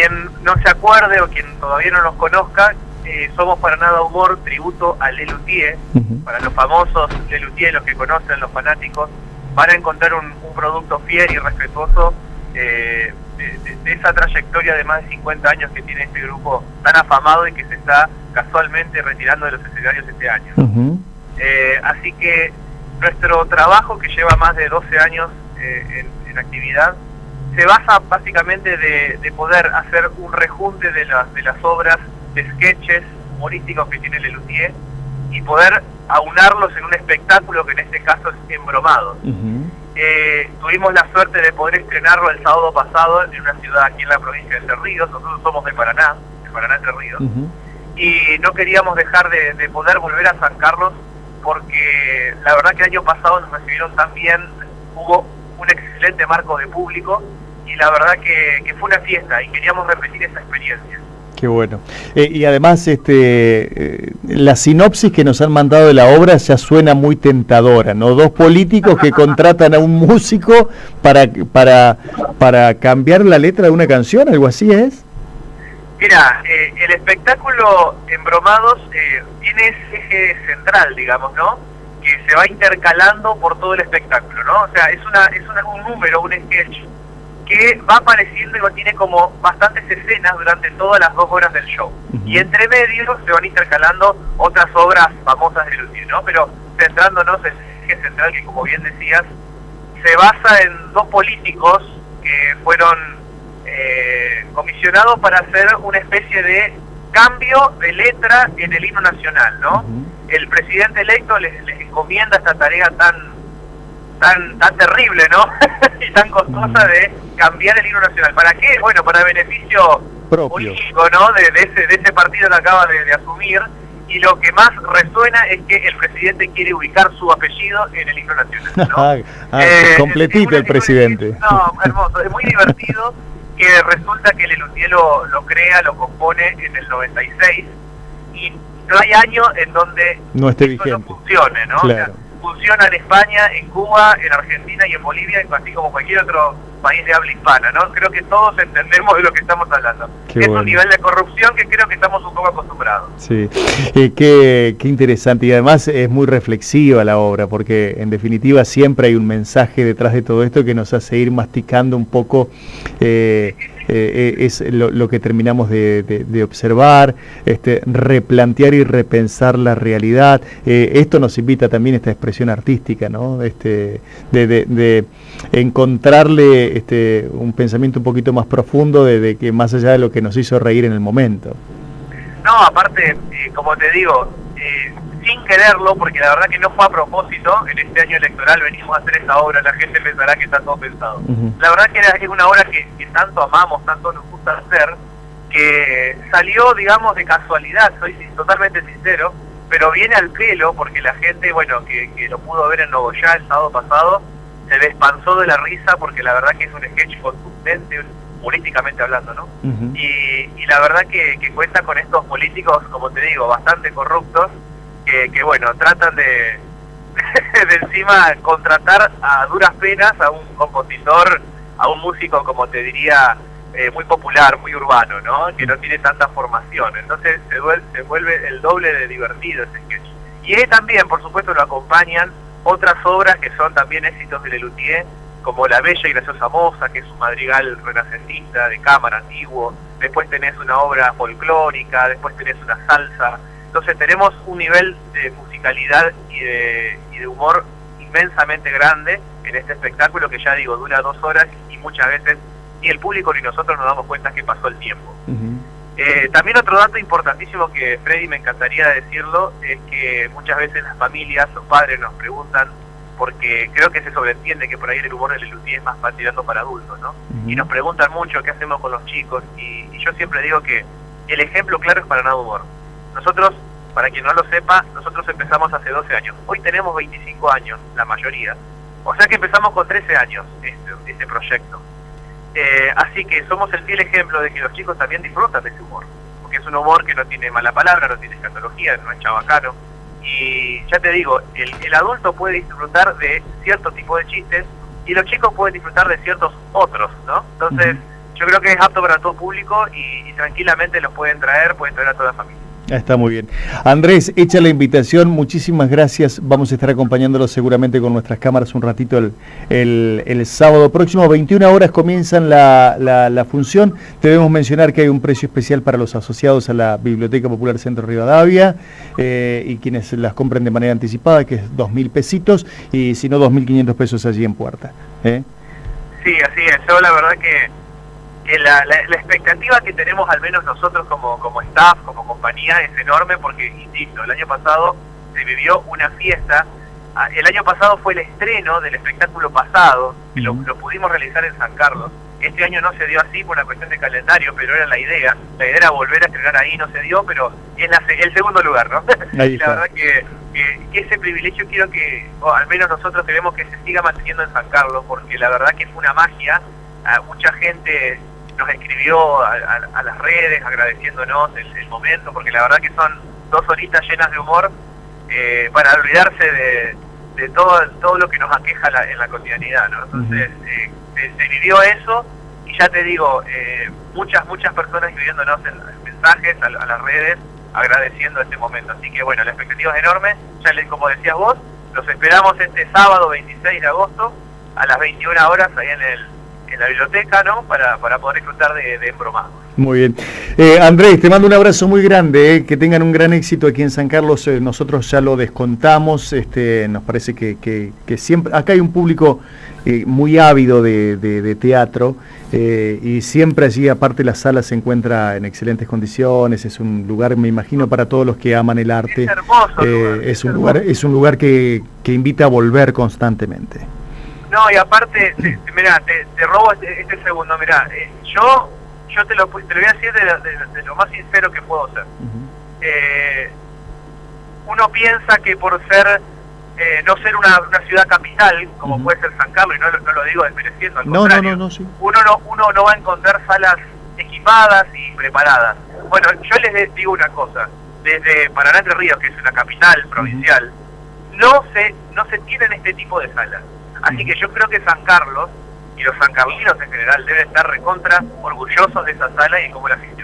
quien no se acuerde o quien todavía no nos conozca, somos Para Nada Humor, tributo a Lelutier. Para los famosos Lelutier, los que conocen, los fanáticos, van a encontrar un producto fiel y respetuoso de esa trayectoria de más de 50 años que tiene este grupo tan afamado y que se está casualmente retirando de los escenarios este año. Así que nuestro trabajo, que lleva más de 12 años en actividad, se basa básicamente de poder hacer un rejunte de las obras de sketches humorísticos que tiene Lelutier y poder aunarlos en un espectáculo que en este caso es Embromados. Tuvimos la suerte de poder estrenarlo el sábado pasado en una ciudad aquí en la provincia de Entre Ríos. Nosotros somos de Paraná Entre Ríos, y no queríamos dejar de poder volver a San Carlos, porque la verdad que el año pasado nos recibieron tan bien, hubo un excelente marco de público y la verdad que fue una fiesta y queríamos repetir esa experiencia. Qué bueno. Y además la sinopsis que nos han mandado de la obra ya suena muy tentadora, ¿no? Dos políticos que contratan a un músico para cambiar la letra de una canción, ¿algo así es? Mira, el espectáculo Embromados tiene ese eje central, digamos, ¿no? Que se va intercalando por todo el espectáculo, ¿no? O sea, es un número, un sketch que va apareciendo y tiene como bastantes escenas durante todas las 2 horas del show. Y entre medio se van intercalando otras obras famosas de Lelutier, ¿no? Pero centrándonos en el eje central, que como bien decías, se basa en 2 políticos que fueron comisionados para hacer una especie de cambio de letra en el himno nacional, ¿no? El presidente electo les encomienda esta tarea tan terrible, ¿no? y tan costosa de cambiar el himno nacional. ¿Para qué? Bueno, para beneficio político, ¿no? De ese partido que acaba de asumir, y lo que más resuena es que el presidente quiere ubicar su apellido en el himno nacional, ¿no? Completito el presidente. No, hermoso, es muy divertido, que resulta que Lelutier lo crea, lo compone en el 96, y no hay año en donde no esté vigente, no funcione, ¿no? Claro. O sea, funciona en España, en Cuba, en Argentina y en Bolivia, así como cualquier otro país de habla hispana, ¿no? Creo que todos entendemos de lo que estamos hablando. Es un nivel de corrupción que creo que estamos un poco acostumbrados. Sí, qué interesante, y además es muy reflexiva la obra, porque en definitiva siempre hay un mensaje detrás de todo esto que nos hace ir masticando un poco es lo que terminamos de observar, replantear y repensar la realidad. Esto nos invita también a esta expresión artística, ¿no? De encontrarle un pensamiento un poquito más profundo de que más allá de lo que nos hizo reír en el momento. No, aparte, como te digo, sin quererlo, porque la verdad que no fue a propósito, en este año electoral venimos a hacer esa obra, la gente pensará que está todo pensado. La verdad que es una obra que tanto amamos, tanto nos gusta hacer, que salió, digamos, de casualidad, soy totalmente sincero, pero viene al pelo porque la gente, bueno, que lo pudo ver en Nogoyá el sábado pasado, se despanzó de la risa, porque la verdad que es un sketch contundente, políticamente hablando, ¿no? Y la verdad que cuenta con estos políticos, como te digo, bastante corruptos, que bueno, tratan de encima contratar a duras penas a un compositor, a un músico, como te diría, muy popular, muy urbano, ¿no? Que no tiene tanta formación. Entonces se vuelve el doble de divertido ese sketch. Y también, por supuesto, lo acompañan otras obras que son también éxitos de Lelutier, como La Bella y Graciosa Moza, que es un madrigal renacentista de cámara antiguo. Después tenés una obra folclórica, después tenés una salsa. Entonces tenemos un nivel de musicalidad y de humor inmensamente grande en este espectáculo, que ya digo, dura 2 horas y muchas veces ni el público ni nosotros nos damos cuenta que pasó el tiempo. También otro dato importantísimo que, Freddy, me encantaría decirlo, es que muchas veces las familias, los padres nos preguntan, porque creo que se sobreentiende que por ahí el humor de Lelutier es más tirando para adultos, ¿no? Y nos preguntan mucho qué hacemos con los chicos, y yo siempre digo que el ejemplo claro es Para Nada Humor. Nosotros, para quien no lo sepa, nosotros empezamos hace 12 años. Hoy tenemos 25 años, la mayoría. O sea que empezamos con 13 años este proyecto. Así que somos el fiel ejemplo de que los chicos también disfrutan de ese humor. Porque es un humor que no tiene mala palabra, no tiene escatología, no es chabacano. Y ya te digo, el adulto puede disfrutar de cierto tipo de chistes y los chicos pueden disfrutar de ciertos otros, ¿no? Entonces, yo creo que es apto para todo público y tranquilamente los pueden traer a toda la familia. Está muy bien. Andrés, hecha la invitación, muchísimas gracias. Vamos a estar acompañándolos seguramente con nuestras cámaras un ratito el sábado próximo. 21 horas comienzan la función. Debemos mencionar que hay un precio especial para los asociados a la Biblioteca Popular Centro Rivadavia y quienes las compren de manera anticipada, que es 2.000 pesitos, y si no 2.500 pesos allí en puerta. Sí, así es. Yo la verdad que la expectativa que tenemos al menos nosotros como staff, como compañía, es enorme porque, insisto, el año pasado se vivió una fiesta. El año pasado fue el estreno del espectáculo pasado, que lo pudimos realizar en San Carlos. Este año no se dio así por una cuestión de calendario, pero era la idea. La idea era volver a estrenar ahí, no se dio, pero es el segundo lugar, ¿no? Y la verdad que ese privilegio quiero que, o al menos nosotros queremos que se siga manteniendo en San Carlos, porque la verdad que fue una magia. Mucha gente nos escribió a las redes agradeciéndonos el momento, porque la verdad que son 2 horitas llenas de humor para olvidarse de todo lo que nos aqueja en la cotidianidad, ¿no? Entonces se vivió eso y ya te digo, muchas personas escribiéndonos en mensajes a las redes agradeciendo este momento. Así que bueno, la expectativa es enorme. Ya como decías vos, los esperamos este sábado 26 de agosto a las 21 horas ahí en la biblioteca, ¿no? Para poder disfrutar de Embromados. Muy bien. Andrés, te mando un abrazo muy grande, que tengan un gran éxito aquí en San Carlos. Nosotros ya lo descontamos, nos parece que siempre, acá hay un público muy ávido de teatro, y siempre allí, aparte, la sala se encuentra en excelentes condiciones. Es un lugar, me imagino, para todos los que aman el arte. Es hermoso. Es un lugar que invita a volver constantemente. No, y aparte, mirá, te robo este segundo, mirá, yo te lo voy a decir de lo más sincero que puedo ser. Uno piensa que por ser, no ser una ciudad capital, como puede ser San Carlos, y no lo digo desmereciendo, al contrario, no, sí. uno no va a encontrar salas equipadas y preparadas. Bueno, yo les digo una cosa, desde Paraná Entre Ríos, que es una capital provincial, no se tienen este tipo de salas. Así que yo creo que San Carlos y los sancarlinos en general deben estar recontra orgullosos de esa sala y como las